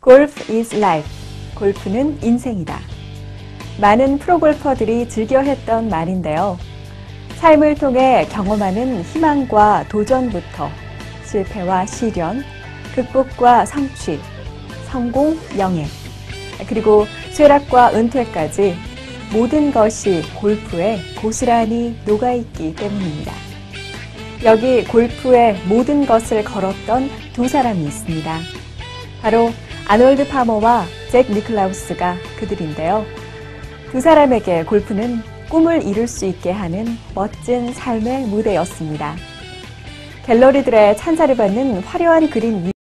Golf is life. 골프는 인생이다. 많은 프로골퍼들이 즐겨 했던 말인데요. 삶을 통해 경험하는 희망과 도전부터 실패와 시련, 극복과 성취, 성공, 명예, 그리고 쇠락과 은퇴까지 모든 것이 골프에 고스란히 녹아있기 때문입니다. 여기 골프의 모든 것을 걸었던 두 사람이 있습니다. 바로 아놀드 파머와 잭 니클라우스가 그들인데요. 두 사람에게 골프는 꿈을 이룰 수 있게 하는 멋진 삶의 무대였습니다. 갤러리들의 찬사를 받는 화려한 그림